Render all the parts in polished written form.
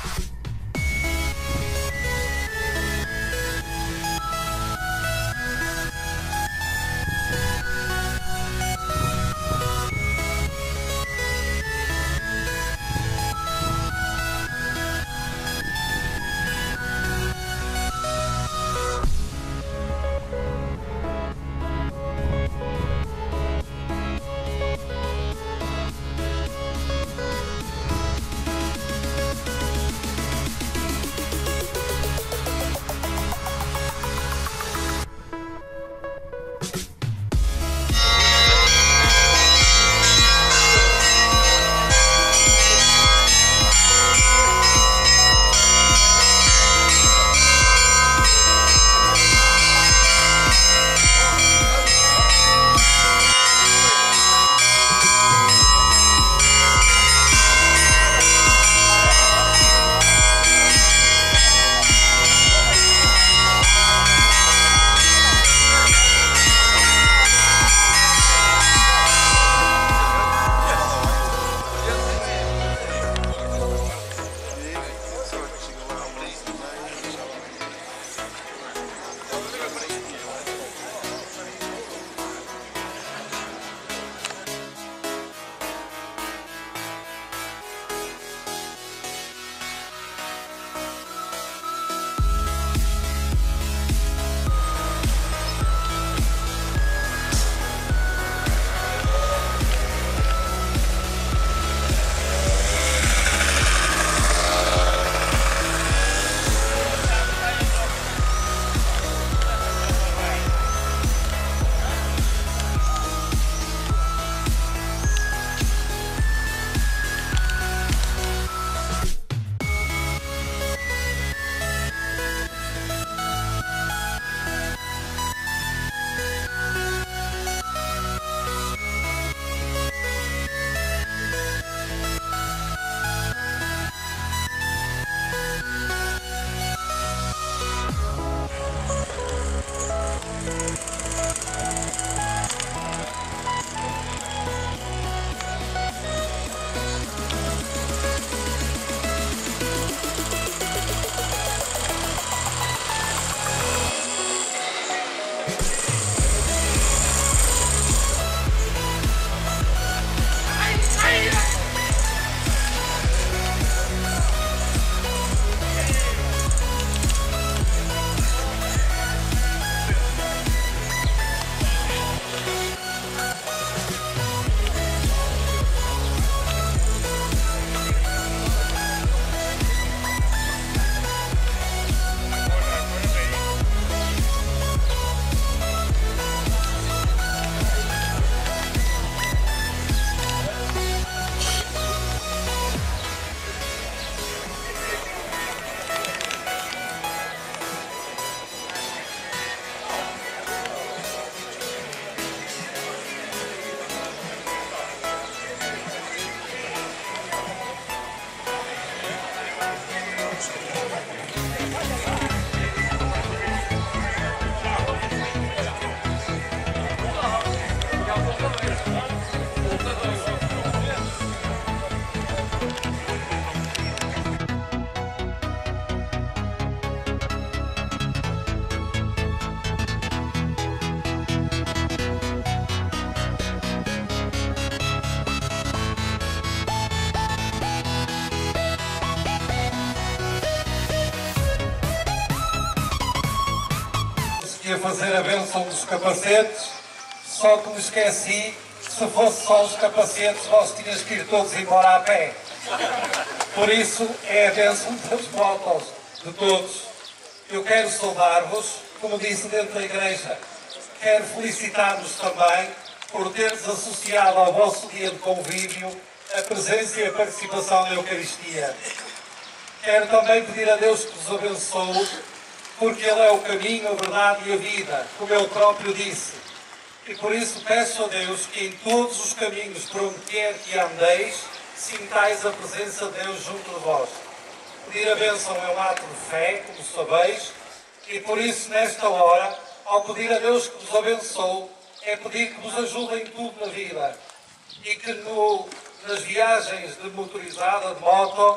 Ia fazer a bênção dos capacetes, só que me esqueci que se fosse só os capacetes nós tínhamos que ir todos embora a pé. Por isso é a bênção das motos de todos. Eu quero saudar-vos, como disse dentro da igreja, quero felicitar-vos também por teres associado ao vosso dia de convívio a presença e a participação na Eucaristia. Quero também pedir a Deus que vos abençoe, porque Ele é o caminho, a verdade e a vida, como Ele próprio disse. E por isso peço a Deus que em todos os caminhos por onde quer que andeis, sintais a presença de Deus junto de vós. Pedir a bênção é um ato de fé, como sabeis, e por isso nesta hora, ao pedir a Deus que vos abençoe, é pedir que vos ajude em tudo na vida. E que nas viagens de motorizada, de moto,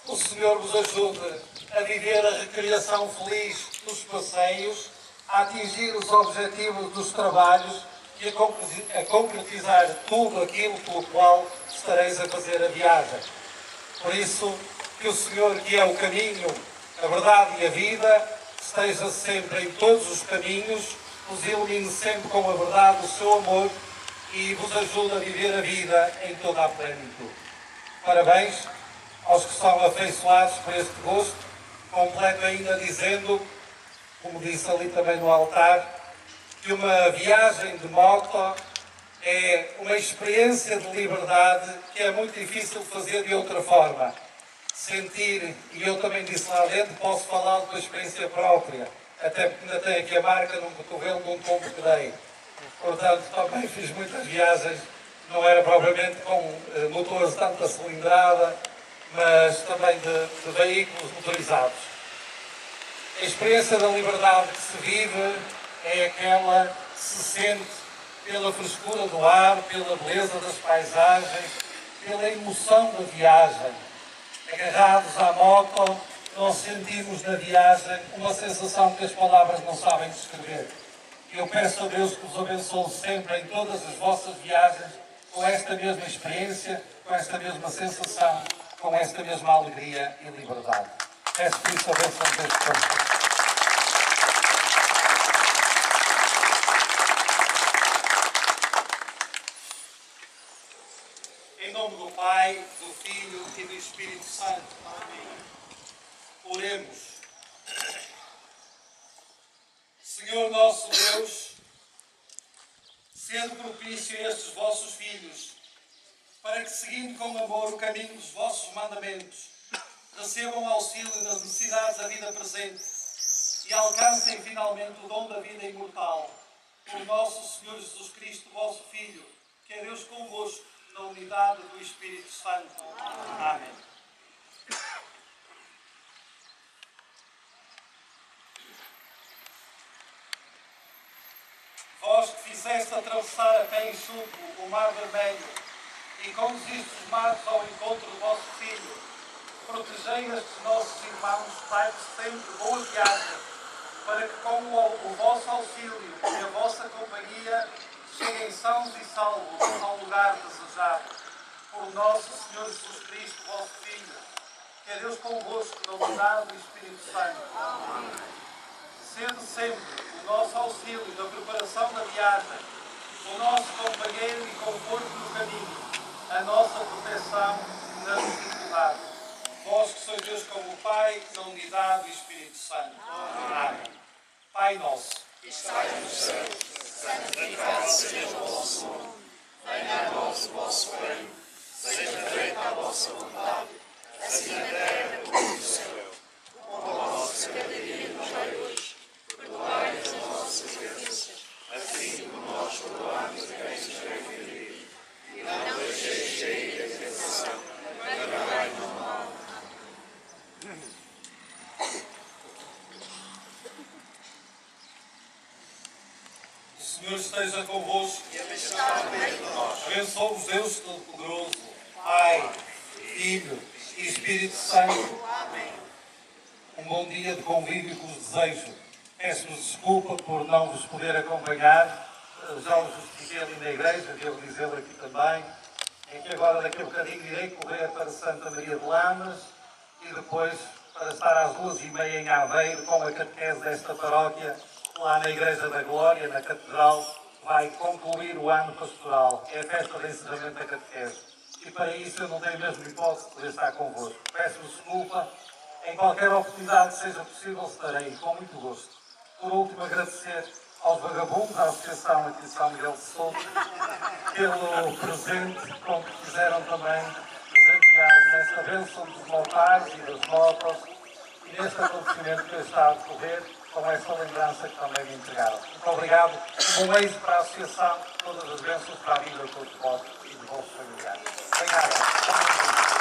o Senhor vos ajude a viver a recreação feliz dos passeios, a atingir os objetivos dos trabalhos e a concretizar tudo aquilo pelo qual estareis a fazer a viagem. Por isso, que o Senhor, que é o caminho, a verdade e a vida, esteja sempre em todos os caminhos, vos ilumine sempre com a verdade o seu amor e vos ajude a viver a vida em toda a plenitude. Parabéns aos que são afeiçoados por este gosto. Completo ainda dizendo, como disse ali também no altar, que uma viagem de moto é uma experiência de liberdade que é muito difícil de fazer de outra forma. Sentir, e eu também disse lá dentro, posso falar da experiência própria, até porque ainda tenho aqui a marca num cotovelo de um tombo que dei. Portanto, também fiz muitas viagens, não era propriamente com motores de tanta cilindrada, mas também de veículos motorizados. A experiência da liberdade que se vive é aquela que se sente pela frescura do ar, pela beleza das paisagens, pela emoção da viagem. Agarrados à moto, nós sentimos na viagem uma sensação que as palavras não sabem descrever. Eu peço a Deus que vos abençoe sempre em todas as vossas viagens, com esta mesma experiência, com esta mesma sensação, com esta mesma alegria e liberdade. Peço por isso a bênção de Deus para Em nome do Pai, do Filho e do Espírito Santo. Amém. Oremos. Senhor nosso Deus, sede propício a estes vossos filhos, para que, seguindo com amor o caminho dos vossos mandamentos, recebam auxílio nas necessidades da vida presente e alcancem finalmente o dom da vida imortal. Por nosso Senhor Jesus Cristo, vosso Filho, que é Deus convosco, na unidade do Espírito Santo. Amém. Vós que fizeste atravessar a pé enxuto o mar vermelho e conduziste os mares ao encontro do vosso Filho, protegei estes nossos irmãos, dai-vos sempre boa viagem, para que com o vosso auxílio e a vossa companhia cheguem sãos e salvos ao lugar desejado. Por nosso Senhor Jesus Cristo, vosso Filho, que é Deus convosco, na unidade do Espírito Santo. Amém. Sede sempre o nosso auxílio na preparação da viagem, o nosso companheiro e conforto no caminho, a nossa proteção nas dificuldades. Vós que sois Deus como o Pai, na unidade do Espírito Santo. Amém. Pai nosso, que estais nos céus, santificado seja o vosso nome. Venha a nós o vosso reino, seja feita a vossa vontade, assim na terra como no céu. O pão nosso cada dia nos dai hoje. Perdoai-nos as nossas ofensas, assim como nós perdoamos a quem nos tem ofendido. E não deixeis cair a tentação, mas livrai-nos do mal. O Senhor esteja convosco E abençoado o meio de nós. Abençoe-vos Deus Todo-Poderoso, Pai, Filho e Espírito Santo. Amém. Um bom dia de convívio que vos desejo. Peço-vos desculpa por não vos poder acompanhar. Já o justifiquei ali na igreja, devo dizê-lo aqui também. É que agora daqui a bocadinho irei correr para Santa Maria de Lamas e depois para estar às 2h30 em Aveiro com a catequese desta paróquia, lá na Igreja da Glória, na Catedral, vai concluir o ano pastoral. É a festa de encerramento da catequese. E para isso eu não tenho mesmo hipótese de poder estar convosco. Peço-vos desculpa. Em qualquer oportunidade que seja possível, estarei com muito gosto. Por último, agradecer aos vagabundos, à Associação aqui de São Miguel de Sousa, pelo presente com que quiseram também presentear-me nesta bênção dos motares e das motos e neste acontecimento que eu está a decorrer com esta lembrança que também me entregaram. Muito obrigado. Um bom êxito para a Associação, todas as bênçãos para a vida de todos vós e de vossos familiares. Obrigado.